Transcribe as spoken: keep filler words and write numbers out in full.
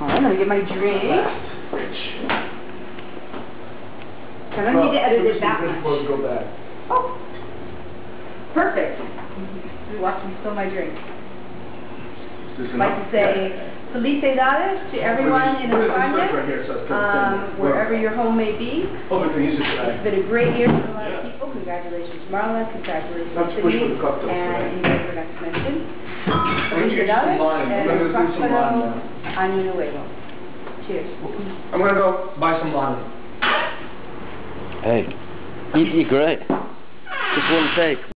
I'm gonna get my drink. I don't need to edit it that much. Go back. Oh, perfect. Watch me spill my drink. I'd like to say felicidades to everyone in España, um, wherever your home may be. It's been a great year for a lot of people. Congratulations, Marla. Congratulations to me. And enjoy your next mention. Felicidades and próspero año nuevo. Cheers. I'm gonna go buy some wine. Hey, you did great. Just one take.